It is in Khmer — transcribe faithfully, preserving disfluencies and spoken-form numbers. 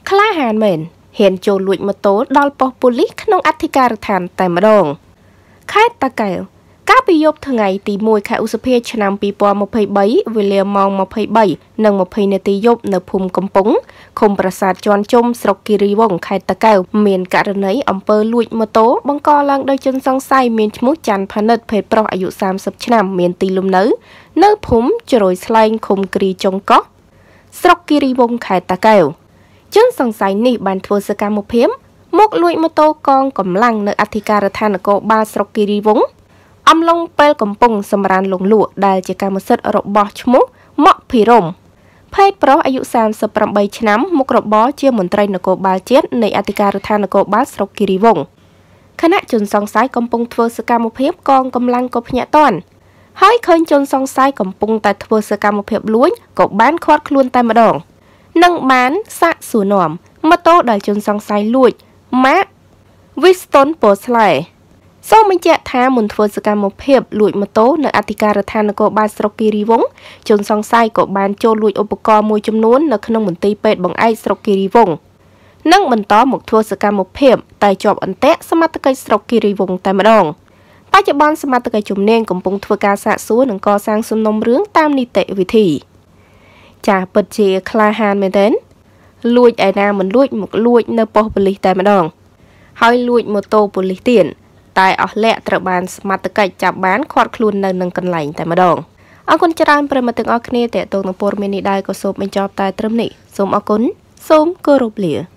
ក្លាហានមែនហ៊ានចូលលួចម៉ូតូដល់ប៉ុស្តិ៍ប៉ូលីសក្នុងអធិការដ្ឋានតែម្ដងខេត្តតាកែវកាលពីយប់ថ្ងៃទីមួយខែឧសភាឆ្នាំពីរពាន់ម្ភៃបីវេលាម៉ោងម្ភៃបីនិងម្ភៃនាទីយប់នៅភូមិកំពង់ឃុំប្រាសាទជាន់ជុំស្រុកគិរីវង្សខេត្តតាកែវមានករណីអំពើលួចម៉ូតូបង្កឡើងដោយជនសង្ស័យមានឈ្មោះច័ន្ទផានិតភេទប្រុសអាយុសាមសិបឆ្នាំមានទីលំនៅនៅភូមិជ្រោយស្លែងឃុំគ្រីចុងកោះស្រុកគិរីវង្សខេត្តតាកែវជនសង្ស័យនេះបានធ្វើសកម្មភាពមកលួចម៉ូតូកងកម្លាំងនៅអធិការដ្ឋាននគរបាលស្រុកគិរីវង្សអំឡុងពេលកំពុងសម្រានលងលក់ដែលជាកម្មសិទ្ធិរបស់ឈ្មោះម៉ាក់ភីរ៉ុមភេទប្រុសអាយុសាមសិបប្រាំបីឆ្នាំមុខរបរជាមន្ត្រីនគរបាលជាតិនៃអធិការដ្ឋាននគរបាលស្រុកគិរីវង្សខណៈជនសង្ស័យកំពុងធ្វើសកម្មភាពកងកម្លាំងក៏ភ្ញាក់តាន់ហើយឃើញជនសង្ស័យកំពុងតែធ្វើសកម្មភាពលួចក៏បានឃាត់ខ្លួនតែម្ដងនិងបានសាកសួរនាំម៉ូតូដែលជនសង្ស័យលួចម៉ាក Winston Porsche សូមបញ្ជាក់ថាមុនធ្វើសកម្មភាពលួចម៉ូតូនៅអធិការដ្ឋាននគរបាលស្រុកគិរីវង្សជនសង្ស័យក៏បានចូលលួចឧបករណ៍មួយចំនួននៅក្នុងមន្ទីរពេទ្យបង្អែកស្រុកគិរីវង្សនិងបន្តមកធ្វើសកម្មភាពតែជាប់អន្ទាក់សមត្ថកិច្ចស្រុកគិរីវង្សតែម្ដងបច្ចុប្បន្នសមត្ថកិច្ចជំនាញកំពុងធ្វើការសាកសួរនិងកសាងសំណុំរឿងតាមនីតិវិធីចាពិតជាក្លាហានមែនទេលួចឯណាមិនលួចមកលួចនៅប៉ុស្តិ៍ប៉ូលីសតែម្ដងហើយលួចម៉ូតូប៉ូលីសទៀតតែអស់លក្ខត្រូវបានសមត្ថកិច្ចចាប់បានឃាត់ខ្លួននៅនឹងកន្លែងតែម្ដងអរគុណច្រើនប្រិមត្តទាំងអស់គ្នាតេតងនឹងព័ត៌មាននេះដែរក៏សូមបញ្ចប់តែត្រឹមនេះសូមអរគុណសូមគោរពលា